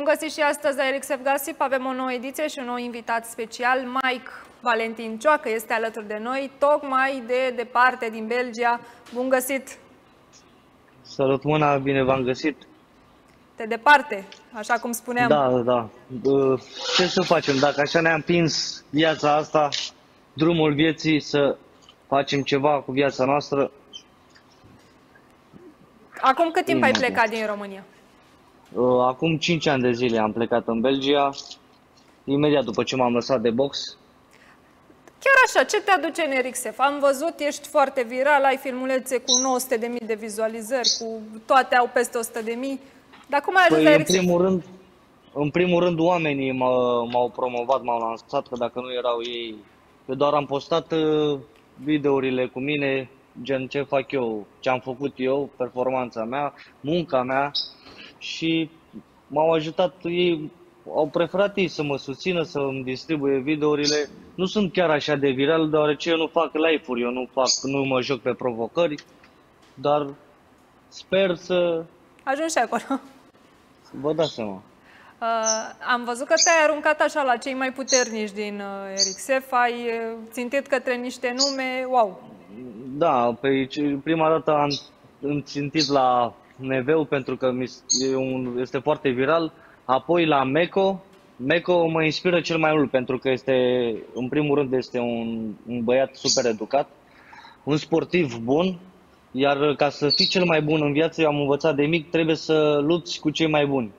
Bun găsit și astăzi la Ericsef Gossip. Avem o nouă ediție și un nou invitat special. Mike Valentin Cioacă este alături de noi, tocmai de departe, din Belgia. Bun găsit! Salut mâna, bine v-am găsit. De departe, așa cum spuneam. Da. Ce să facem? Dacă așa ne-a împins viața asta, drumul vieții, să facem ceva cu viața noastră. Acum cât timp ai plecat din România? Acum 5 ani de zile am plecat în Belgia, imediat după ce m-am lăsat de box. Chiar așa, ce te aduce în Ericsef? Am văzut, ești foarte viral, ai filmulețe cu 900.000 de vizualizări, cu toate au peste 100.000. Dar cum ai ajuns la Ericsef? În primul rând oamenii m-au promovat, m-au lansat, că dacă nu erau ei, eu doar am postat videourile cu mine, gen ce fac eu, ce am făcut eu, performanța mea, munca mea, și m-au ajutat ei, au preferat ei să mă susțină, să îmi distribuie videourile. Nu sunt chiar așa de viral, deoarece eu nu fac live-uri, eu nu mă joc pe provocări, dar sper să Ajungi și acolo. vă dați seama. Am văzut că te-ai aruncat așa la cei mai puternici din Ericsef, ai țintit către niște nume, wow! Da, pe prima dată am țintit la Neveu pentru că este foarte viral, apoi la Meco. Meco mă inspiră cel mai mult pentru că în primul rând este un băiat super educat, un sportiv bun, iar ca să fii cel mai bun în viață, eu am învățat de mic, trebuie să lupți cu cei mai buni.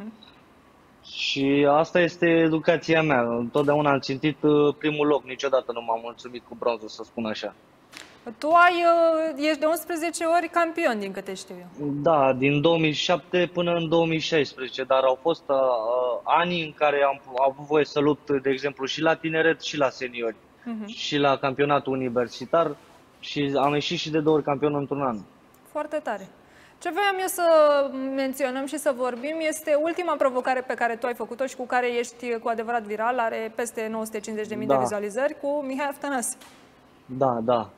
Și asta este educația mea. Întotdeauna am țintit primul loc, niciodată nu m-am mulțumit cu bronzul, să spun așa. Tu ești de 11 ori campion, din câte știu eu. Da, din 2007 până în 2016, dar au fost ani în care am avut voie să lupt, de exemplu, și la tineret și la seniori, și la campionatul universitar, și am ieșit și de 2 ori campion într-un an. Foarte tare. Ce voiam eu să menționăm și să vorbim este ultima provocare pe care tu ai făcut-o și cu care ești cu adevărat viral, are peste 950.000 de vizualizări, cu Mihai Aftanasi. Da.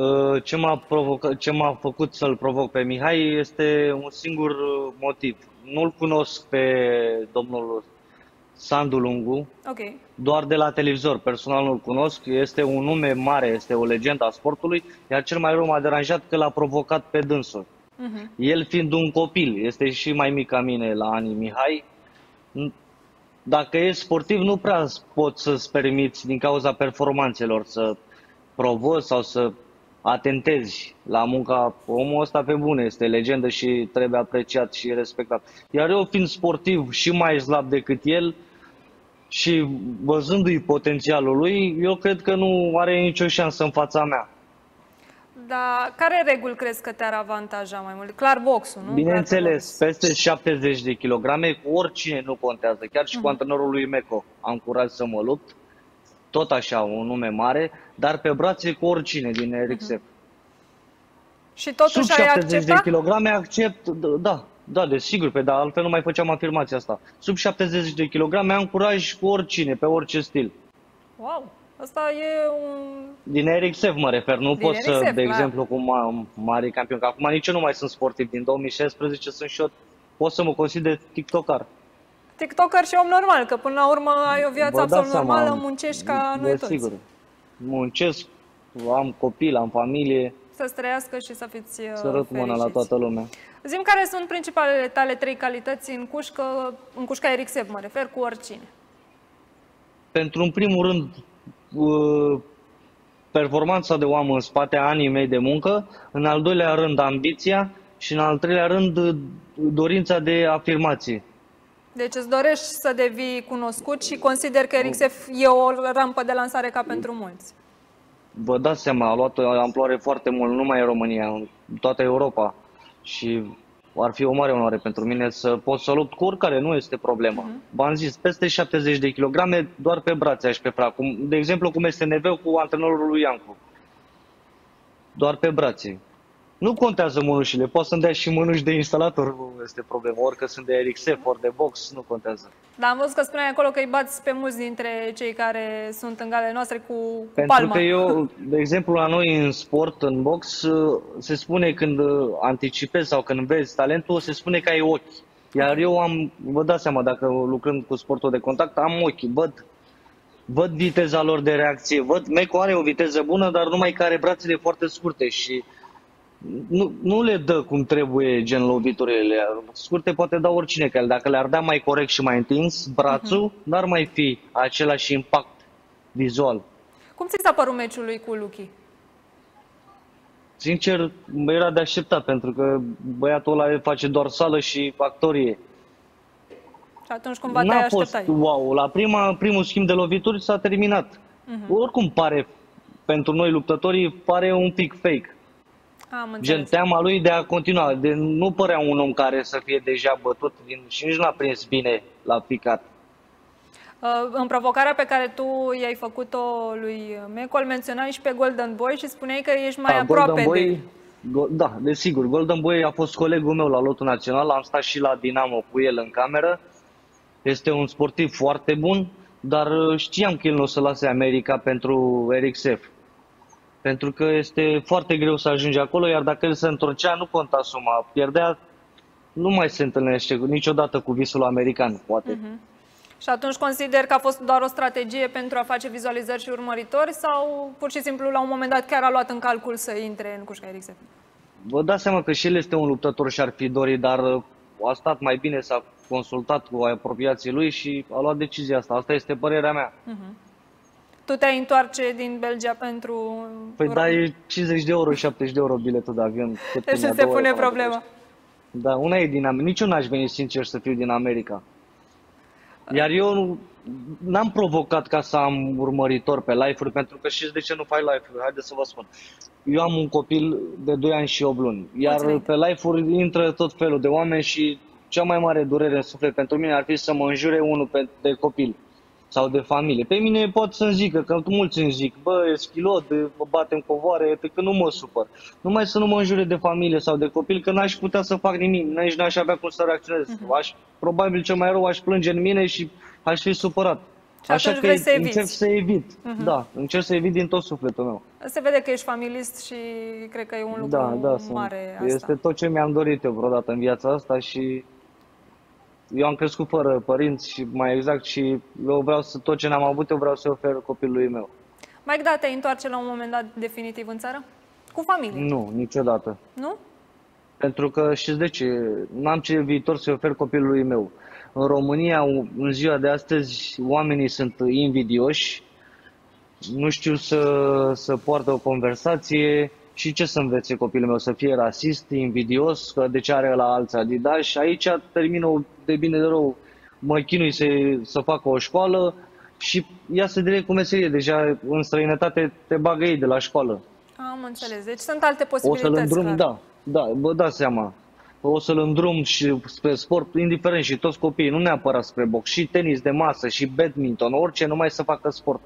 Ce m-a făcut să-l provoc pe Mihai este un singur motiv. Nu-l cunosc pe domnul Sandu Lungu, doar de la televizor, personal nu-l cunosc, este un nume mare, este o legendă a sportului, iar cel mai rău m-a deranjat că l-a provocat pe dânsul. El fiind un copil, este și mai mic ca mine la ani Mihai, dacă ești sportiv nu prea poți să-ți permiți din cauza performanțelor să provoci sau să atentezi la munca. Omul ăsta pe bune este legendă și trebuie apreciat și respectat. Iar eu fiind sportiv și mai slab decât el și văzându-i potențialul lui, eu cred că nu are nicio șansă în fața mea. Dar care reguli crezi că te-ar avantaja mai mult? Clar boxul, nu? Bineînțeles, peste 70 de kilograme, cu oricine nu contează. Chiar și cu antrenorul lui Meco am curaj să mă lupt. Tot așa, un nume mare, dar pe brațe cu oricine din Ericsef. Și totuși sub ai 70 de acceptat? kilograme accept, da, desigur, dar altfel nu mai făceam afirmația asta. Sub 70 de kilograme am curaj cu oricine, pe orice stil. Wow, asta e un... Din Ericsef mă refer, nu pot Ericsef, să, de exemplu, cu mare campion, că acum nici eu nu mai sunt sportiv, din 2016 sunt și eu, pot să mă consider tiktoker. TikToker și om normal, că până la urmă ai o viață absolut normală, muncești ca noi toți. Desigur, muncesc, am copil, am familie. Să-ți trăiască și să fiți Sărut mâna la toată lumea. Zi-mi care sunt principalele tale 3 calități în cușca Ericsef, mă refer, cu oricine. Pentru în primul rând, performanța de om în spate, anii mei de muncă, în al doilea rând ambiția și în al treilea rând dorința de afirmație. Deci îți dorești să devii cunoscut și consider că Ericsef e o rampă de lansare ca pentru mulți. Vă dați seama, a luat o amploare foarte mult, nu numai în România, în toată Europa. Și ar fi o mare onoare pentru mine să pot să lupt cu oricare, nu este problemă. V-am zis, peste 70 de kilograme, doar pe brațe aș prefera. De exemplu, cum este Neveu cu antrenorul lui Iancu. Doar pe brațe. Nu contează mânușile, poți să-mi dea și mânuși de instalator, nu este problemă. Ori că sunt de Ericsef, ori de box, nu contează. Dar am văzut că spuneai acolo că îi bați pe mulți dintre cei care sunt în galele noastre cu Pentru palma. că eu, de exemplu, la noi în sport, în box, se spune când anticipezi sau când vezi talentul, se spune că ai ochi. Iar eu vă dați seama, dacă lucrând cu sportul de contact, am ochi, văd viteza lor de reacție, Meco are o viteză bună, dar numai că are brațele foarte scurte și nu le dă cum trebuie gen loviturile. Scurte poate da oricine că dacă le-ar da mai corect și mai întins brațul, n-ar mai fi același impact vizual. Cum ți s-a părut meciul lui cu Luchi? Sincer, era de așteptat, pentru că băiatul ăla face doar sală și actorie. Și atunci cumva te-ai așteptai? N-a fost wow. La primul schimb de lovituri s-a terminat. Oricum pare, pentru noi luptătorii, pare un pic fake. Gen teama lui de a continua. Nu părea un om care să fie deja bătut și nici n-a prins bine la picat. În provocarea pe care tu i-ai făcut-o lui Meco, îl menționai și pe Golden Boy și spuneai că ești mai aproape de... Da, desigur. Golden Boy a fost colegul meu la lotul național, am stat și la Dinamo cu el în cameră. Este un sportiv foarte bun, dar știam că el nu o să lase America pentru RXF. Pentru că este foarte greu să ajungi acolo, iar dacă el se întorcea, nu conta suma. Pierdea, nu mai se întâlnește niciodată cu visul american, poate. Și atunci consider că a fost doar o strategie pentru a face vizualizări și urmăritori sau pur și simplu la un moment dat chiar a luat în calcul să intre în cușca RXF? Vă dați seama că și el este un luptător și ar fi dorit, dar a stat mai bine, s-a consultat cu apropiații lui și a luat decizia asta. Asta este părerea mea. Tu te-ai întoarce din Belgia pentru... Păi da, e 50 de euro, 70 de euro biletul de avion. Deci nu se pune problema. Da, una e din America. Nici eu n-aș veni sincer să fiu din America. Iar eu n-am provocat ca să am urmăritori pe live-uri, pentru că știți de ce nu fac live-uri? Haideți să vă spun. Eu am un copil de 2 ani și 8 luni, iar pe live-uri intră tot felul de oameni și cea mai mare durere în suflet pentru mine ar fi să mă înjure unul de copil sau de familie. Pe mine pot să-mi zică, că mulți îmi zic, bă, e schilot, mă bate în covoare, pe că nu mă supăr. Numai să nu mă înjure de familie sau de copil, că n-aș putea să fac nimic, nici n-aș avea cum să reacționez. Probabil cel mai rău aș plânge în mine și aș fi supărat. Așa că încerc să evit. Da, încerc să evit din tot sufletul meu. Se vede că ești familist și cred că e un lucru mare asta. Este tot ce mi-am dorit eu vreodată în viața asta și eu am crescut fără părinți și mai exact și eu vreau tot ce n-am avut, eu vreau să ofer copilului meu. Mike, da, te întoarce la un moment dat definitiv în țară? Cu familie? Nu, niciodată. Nu? Pentru că știți de ce? N-am ce viitor să ofer copilului meu. În România, în ziua de astăzi, oamenii sunt invidioși, nu știu să poartă o conversație și ce să învețe copilul meu? Să fie rasist, invidios, că de ce are la alții Adidas și aici termină de bine de rău. Mă chinui să facă o școală și iasă direct cu meserie. Deja în străinătate te bagă ei de la școală. Am înțeles. Deci sunt alte posibilități. O să-l îndrum, da, vă dați seama. O să-l îndrum și spre sport, indiferent, și toți copiii, nu neapărat spre box, și tenis de masă, și badminton, orice, numai să facă sport.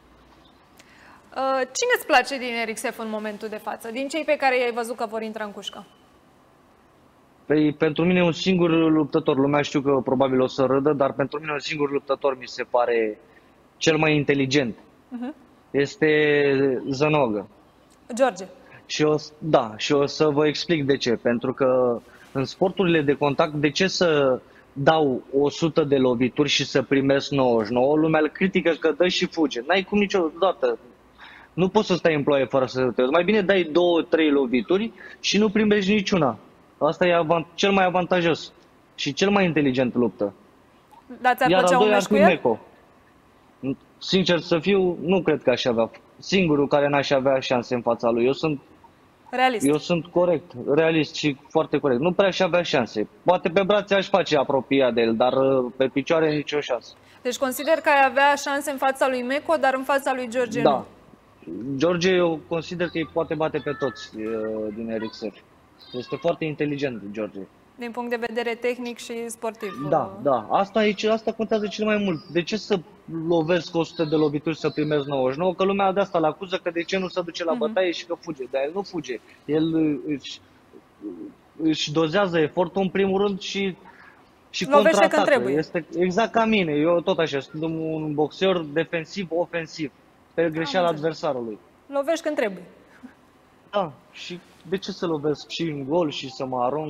Cine îți place din RXF în momentul de față? Din cei pe care i-ai văzut că vor intra în cușcă? Păi, pentru mine un singur luptător, lumea știu că probabil o să râdă, dar pentru mine un singur luptător mi se pare cel mai inteligent. Este Zănogă. George. Și o să vă explic de ce. Pentru că în sporturile de contact, de ce să dau 100 de lovituri și să primesc 99? Lumea îl critică că dă și fuge. N-ai cum niciodată. Nu poți să stai în ploaie fără să te uiți. Mai bine dai 2-3 lovituri și nu primești niciuna. Asta e cel mai avantajos și cel mai inteligent luptă. Dar ți-ar plăcea un meci cu el? Meco. Sincer să fiu, nu cred că aș avea. Singurul care n-aș avea șanse în fața lui. Eu sunt corect, realist și foarte corect. Nu prea aș avea șanse. Poate pe brațe aș face apropiat de el, dar pe picioare nicio șansă. Deci consider că ai avea șanse în fața lui Meco, dar în fața lui George nu. George, eu consider că îi poate bate pe toți din RXF. Este foarte inteligent, George. Din punct de vedere tehnic și sportiv. Da. Asta contează cel mai mult. De ce să lovesc 100 de lovituri să primesc 99? Că lumea de asta l-acuză că de ce nu se duce la bătaie și că fuge. Dar el nu fuge. El își dozează efortul în primul rând și lovește când trebuie. Este exact ca mine. Eu tot așa, sunt un boxer defensiv-ofensiv. Pe greșeala adversarului. Lovești când trebuie. Da, și de ce să lovesc și în gol și să mă arunc?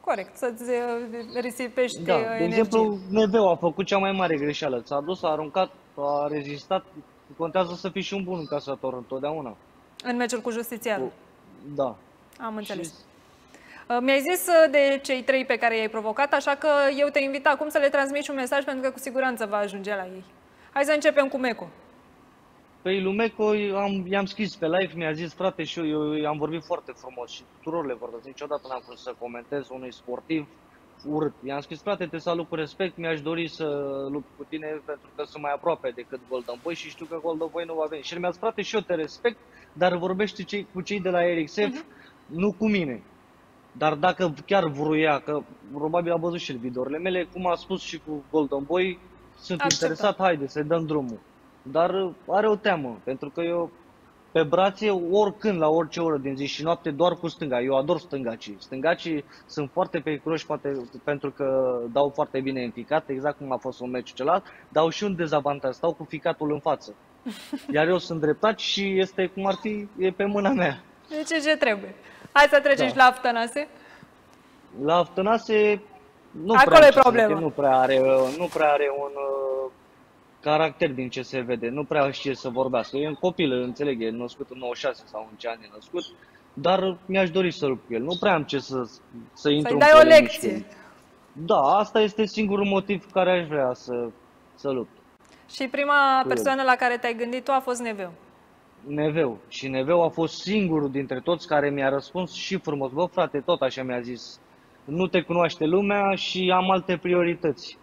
Corect, să-ți risipești Da, de energie. exemplu, Neveu a făcut cea mai mare greșeală. S-a dus, a aruncat, a rezistat. Contează să fii și un bun încasător întotdeauna. În meciul cu Justițiarul. Da. Am înțeles. Și Mi-ai zis de cei 3 pe care i-ai provocat, așa că eu te invit acum să le transmiți un mesaj, pentru că cu siguranță va ajunge la ei. Hai să începem cu Meco. Păi lui Meco i-am scris pe live, mi-a zis, frate, și eu i-am vorbit foarte frumos și tuturor le vorbesc. Niciodată n-am vrut să comentez unui sportiv urât. I-am scris, frate, te salut cu respect, mi-aș dori să lupt cu tine pentru că sunt mai aproape decât Golden Boy și știu că Golden Boy nu va veni. Și el mi-a zis, frate, și eu te respect, dar vorbește cu cei de la RXF, nu cu mine. Dar dacă chiar vroia, că probabil a văzut și videourile mele, cum a spus și cu Golden Boy, sunt interesat, haide să-i dăm drumul. Dar are o teamă, pentru că eu pe brațe, oricând, la orice oră din zi și noapte, doar cu stânga. Eu ador stângacii. Stângacii sunt foarte periculoși, poate pentru că dau foarte bine în ficat, exact cum a fost un meciul celălalt, dau și un dezavantaj, stau cu ficatul în față. Iar eu sunt dreptat și este cum ar fi, e pe mâna mea. Deci ce trebuie? Hai să trecem și la Aftanase. La Aftanase nu prea are un caracter din ce se vede, nu prea știe să vorbească. E un copil, înțeleg, e născut în 96 sau în ce an e născut, dar mi-aș dori să lupt cu el. Nu prea am ce să intru în dai o lecție. Da, asta este singurul motiv care aș vrea să lupt. Și prima persoană la care te-ai gândit tu a fost Neveu. Neveu. Și Neveu a fost singurul dintre toți care mi-a răspuns și frumos. Bă, frate, tot așa mi-a zis. Nu te cunoaște lumea și am alte priorități.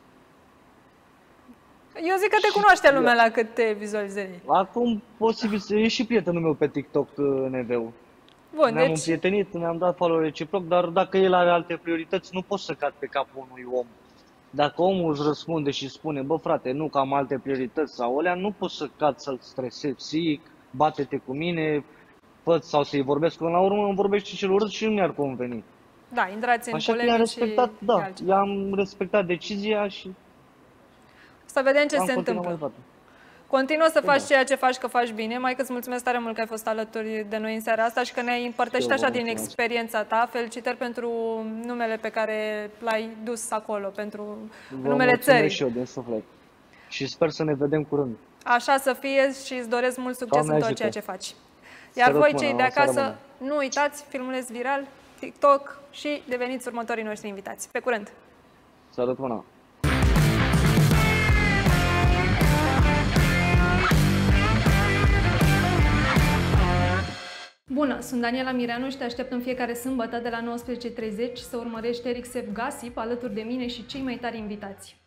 Eu zic că te cunoaște lumea la câte vizualizări. Acum, posibil să e și prietenul meu pe TikTok, Neveu. Bun, Ne-am împrietenit, ne-am dat follow reciproc, dar dacă el are alte priorități, nu pot să cad pe capul unui om. Dacă omul îți răspunde și spune, bă frate, nu că am alte priorități sau alea, nu pot să cad să-l stresez psihic, bate-te cu mine, sau să-i vorbesc, până la urmă îmi vorbește cel urât și nu mi-ar conveni. Da, intrați în așa că i-am respectat, și i-am respectat decizia și să vedem ce se întâmplă. Continuă să faci ceea ce faci, că faci bine. Maică, îți mulțumesc tare mult că ai fost alături de noi în seara asta și că ne-ai împărtășit așa din experiența ta. Felicitări pentru numele pe care l-ai dus acolo, pentru numele țării. Și eu din suflet. Și sper să ne vedem curând. Așa să fie și îți doresc mult succes în tot ceea ce faci. Iar voi, cei de acasă, nu uitați, filmuleți viral, TikTok și deveniți următorii noștri invitați. Pe curând! Sărut mâna! Bună, sunt Daniela Mireanu și te aștept în fiecare sâmbătă de la 19:30 să urmărești RXF Gossip alături de mine și cei mai tari invitați.